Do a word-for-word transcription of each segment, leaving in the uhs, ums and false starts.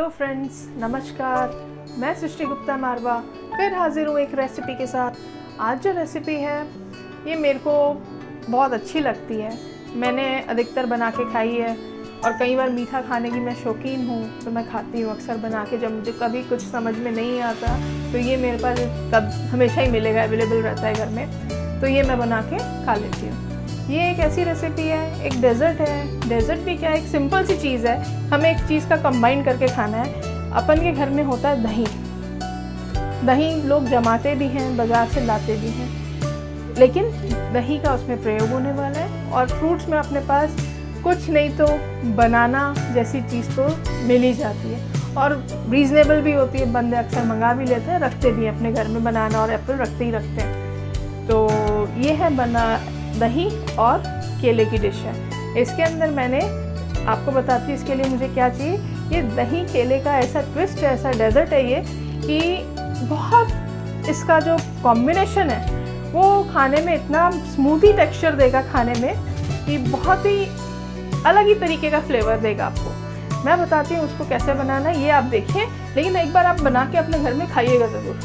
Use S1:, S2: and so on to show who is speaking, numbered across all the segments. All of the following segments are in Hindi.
S1: हेलो फ्रेंड्स, नमस्कार। मैं सृष्टि गुप्ता मारवा फिर हाजिर हूँ एक रेसिपी के साथ। आज जो रेसिपी है ये मेरे को बहुत अच्छी लगती है। मैंने अधिकतर बना के खाई है और कई बार मीठा खाने की मैं शौकीन हूँ, तो मैं खाती हूँ अक्सर बना के। जब मुझे कभी कुछ समझ में नहीं आता तो ये मेरे पास कब हमेशा ही मिलेगा, अवेलेबल रहता है घर में, तो ये मैं बना के खा लेती हूँ। ये एक ऐसी रेसिपी है, एक डेज़र्ट है। डेज़र्ट भी क्या, एक सिंपल सी चीज़ है, हमें एक चीज़ का कंबाइन करके खाना है। अपन के घर में होता है दही। दही लोग जमाते भी हैं, बाज़ार से लाते भी हैं, लेकिन दही का उसमें प्रयोग होने वाला है। और फ्रूट्स में अपने पास कुछ नहीं तो बनाना जैसी चीज़ तो मिल ही जाती है और रीज़नेबल भी होती है। बंदे अक्सर मंगा भी लेते हैं, रखते भी हैं अपने घर में। बनाना और एप्पल रखते ही रखते हैं। तो ये है बना दही और केले की डिश है। इसके अंदर मैंने आपको बताती हूँ इसके लिए मुझे क्या चाहिए। ये दही केले का ऐसा ट्विस्ट है, ऐसा डेज़र्ट है ये, कि बहुत इसका जो कॉम्बिनेशन है वो खाने में इतना स्मूथी टेक्सचर देगा खाने में कि बहुत ही अलग ही तरीके का फ्लेवर देगा आपको। मैं बताती हूँ उसको कैसे बनाना है, ये आप देखिए, लेकिन एक बार आप बना के अपने घर में खाइएगा ज़रूर।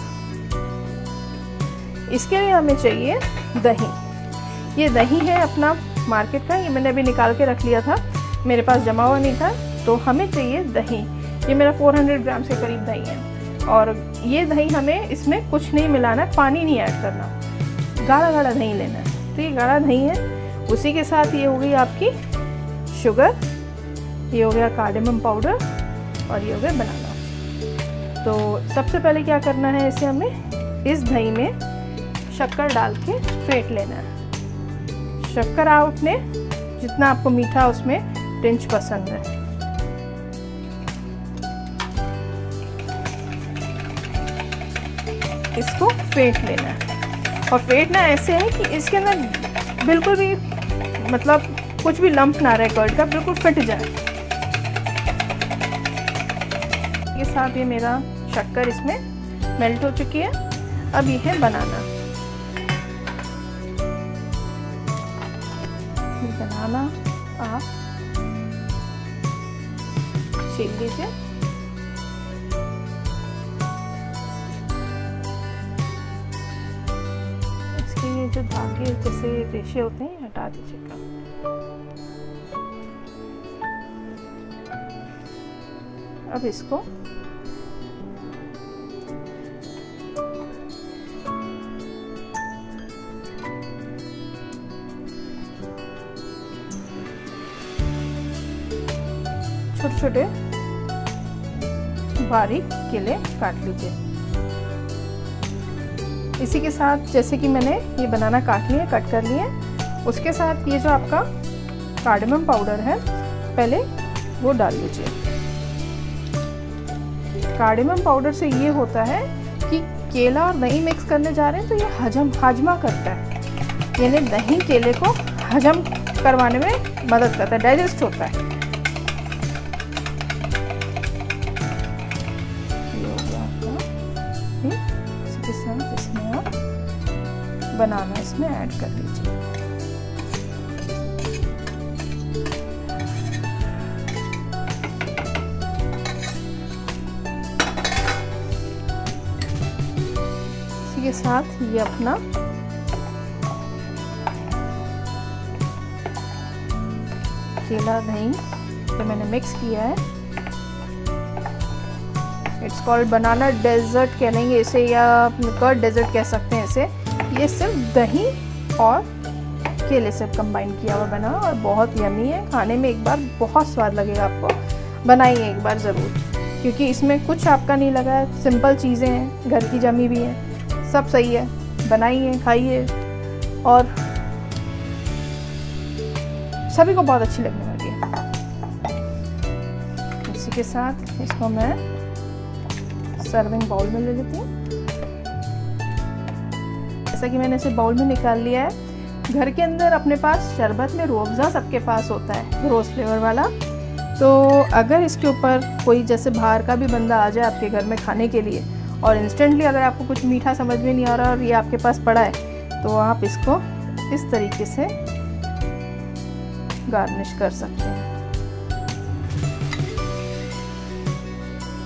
S1: इसके लिए हमें चाहिए दही। ये दही है अपना मार्केट का, ये मैंने अभी निकाल के रख लिया था, मेरे पास जमा हुआ नहीं था। तो हमें चाहिए दही। ये मेरा चार सौ ग्राम से करीब दही है और ये दही हमें इसमें कुछ नहीं मिलाना है, पानी नहीं ऐड करना, गाढ़ा गाढ़ा दही लेना है। तो ये गाढ़ा दही है। उसी के साथ ये हो गई आपकी शुगर, ये हो गया कार्डेमम पाउडर और ये हो गया बनाना। तो सबसे पहले क्या करना है, इसे हमें इस दही में शक्कर डाल के फेंट लेना है। शक्कर आपने जितना आपको मीठा उसमें टिंच पसंद है। इसको फेंट लेना है और फेंटना ऐसे है कि इसके अंदर बिल्कुल भी मतलब कुछ भी लंप ना रहे, कर्ड का बिल्कुल फिट जाए। ये साथ ये मेरा शक्कर इसमें मेल्ट हो चुकी है। अब ये है बनाना। बनाना आप छील लीजिए। इसके ये जो धागे जैसे रेशे होते हैं हटा दीजिएगा। अब इसको छोटे छोटे बारीक केले काट लीजिए। इसी के साथ जैसे कि मैंने ये बनाना काट लिया, कट कर लिए, उसके साथ ये जो आपका कार्डेमम पाउडर है पहले वो डाल लीजिए। कार्डेमम पाउडर से ये होता है कि केला और दही मिक्स करने जा रहे हैं तो ये हजम हाजमा करता है, यानी दही केले को हजम करवाने में मदद करता है, डाइजेस्ट होता है। इसके साथ इसमें आप बनाना इसमें ऐड कर लीजिए। इसी के साथ ये अपना केला दही जो मैंने मिक्स किया है, इट्स कॉल्ड बनाना डेजर्ट कह लेंगे इसे, या कर्ड डेजर्ट कह सकते हैं इसे। ये सिर्फ दही और केले से कंबाइन किया हुआ बना और बहुत यमी है खाने में। एक बार बहुत स्वाद लगेगा आपको, बनाइए एक बार ज़रूर, क्योंकि इसमें कुछ आपका नहीं लगा है, सिंपल चीज़ें हैं, घर की जमी भी हैं, सब सही है। बनाइए, खाइए और सभी को बहुत अच्छी लगने वाली है। इसी के साथ इसको मैं सर्विंग बाउल में ले लेती हूँ। जैसा कि मैंने इसे बाउल में निकाल लिया है। घर के अंदर अपने पास शरबत में रूह अफ़ज़ा सबके पास होता है, रोज़ फ्लेवर वाला। तो अगर इसके ऊपर कोई जैसे बाहर का भी बंदा आ जाए आपके घर में खाने के लिए और इंस्टेंटली अगर आपको कुछ मीठा समझ में नहीं आ रहा और ये आपके पास पड़ा है, तो आप इसको इस तरीके से गार्निश कर सकते हैं।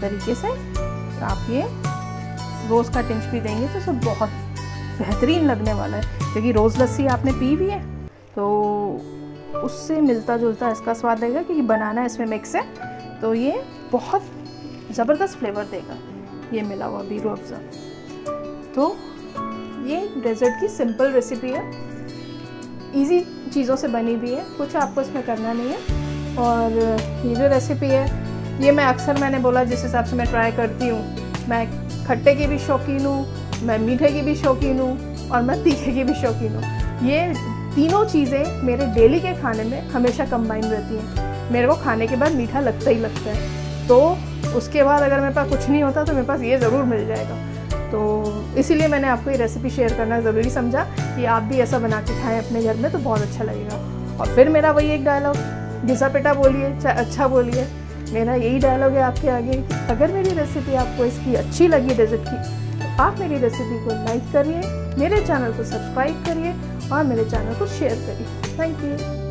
S1: तरीके से आप ये रोज़ का टिंच भी देंगे तो सब बहुत बेहतरीन लगने वाला है। क्योंकि रोज़ लस्सी आपने पी भी है तो उससे मिलता जुलता इसका स्वाद देगा, क्योंकि बनाना इसमें मिक्स है तो ये बहुत ज़बरदस्त फ्लेवर देगा ये मिला हुआ भी रूह अफ़ज़ा। तो ये डेज़र्ट की सिंपल रेसिपी है, इजी चीज़ों से बनी हुई है, कुछ आपको इसमें करना नहीं है। और ये जो रेसिपी है ये मैं अक्सर मैंने बोला जिस हिसाब से मैं ट्राई करती हूँ, मैं खट्टे की भी शौकीन हूँ, मैं मीठे की भी शौकीन हूँ और मैं तीखे की भी शौकीन हूँ। ये तीनों चीज़ें मेरे डेली के खाने में हमेशा कंबाइन रहती हैं। मेरे को खाने के बाद मीठा लगता ही लगता है, तो उसके बाद अगर मेरे पास कुछ नहीं होता तो मेरे पास ये ज़रूर मिल जाएगा। तो इसीलिए मैंने आपको ये रेसिपी शेयर करना ज़रूरी समझा कि आप भी ऐसा बना के खाएँ अपने घर में तो बहुत अच्छा लगेगा। और फिर मेरा वही एक डायलॉग, घिसा पिटा बोलिए चाहे अच्छा बोलिए, मेरा यही डायलॉग है आपके आगे। अगर मेरी रेसिपी आपको इसकी अच्छी लगी डेज़र्ट की तो आप मेरी रेसिपी को लाइक करिए, मेरे चैनल को सब्सक्राइब करिए और मेरे चैनल को शेयर करिए। Thank you.